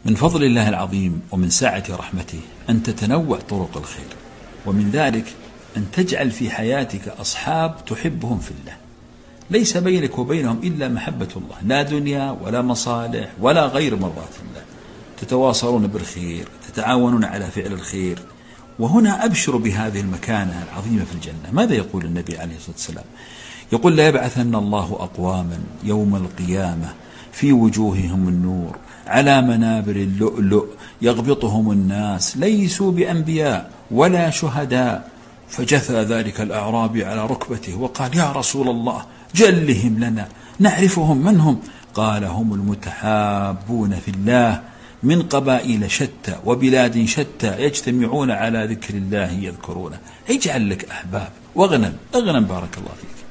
من فضل الله العظيم ومن سعة رحمته أن تتنوع طرق الخير، ومن ذلك أن تجعل في حياتك أصحاب تحبهم في الله، ليس بينك وبينهم إلا محبة الله، لا دنيا ولا مصالح ولا غير مرضات الله، تتواصلون بالخير، تتعاونون على فعل الخير. وهنا أبشروا بهذه المكانة العظيمة في الجنة. ماذا يقول النبي عليه الصلاة والسلام؟ يقول: لا يبعثن الله أقواما يوم القيامة في وجوههم النور على منابر اللؤلؤ يغبطهم الناس ليسوا بأنبياء ولا شهداء. فجثى ذلك الأعرابي على ركبته وقال: يا رسول الله جلهم لنا نعرفهم، من هم؟ قال: هم المتحابون في الله من قبائل شتى وبلاد شتى يجتمعون على ذكر الله يذكرونه. اجعل لك أحباب واغنم بارك الله فيك.